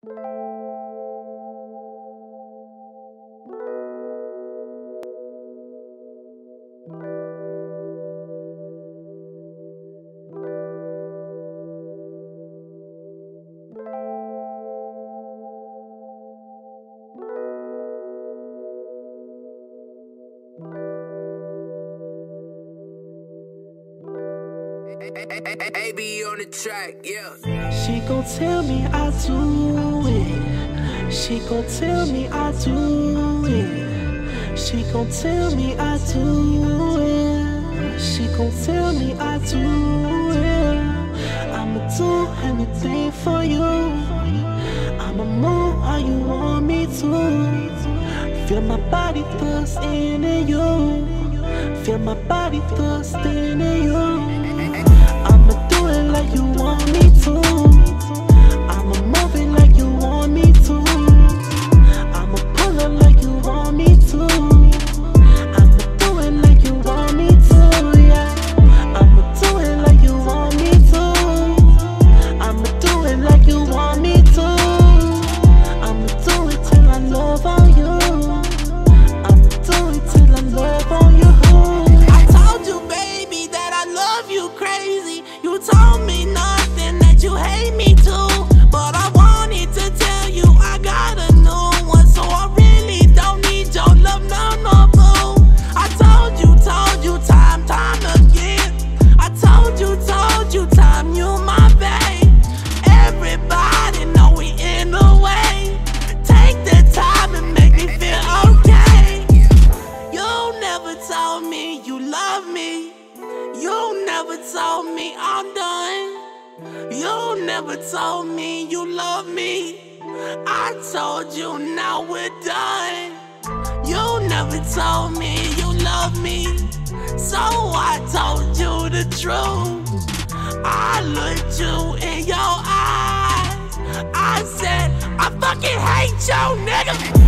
AB on the track, yeah. She gon' tell me I do it. She gon' tell me I do it. She gon' tell me I do it. She gon' tell me I do it. I'ma do anything for you. I'ma move how you want me to. Feel my body thirsting in you. Feel my body thirsting in you. I'ma do it like you want me to. I'ma move it like you want me to. I'ma pull up like you want me to. I'ma do it like you want me to, yeah. I'ma do it like you want me to. I'ma do it like you want me to. I'ma do it till I love on you. I'ma do it till I love on you. I told you, baby, that I love you crazy. You told me nothing, that you hate me too. But I wanted to tell you I got a new one, so I really don't need your love, no boo. I told you time again. I told you time, you my babe. Everybody know we in the way. Take the time and make me feel okay. You never told me you love me. You never told me I'm done. You never told me you love me. I told you now we're done. You never told me you love me, so I told you the truth. I looked you in your eyes. I said I fucking hate you, nigga.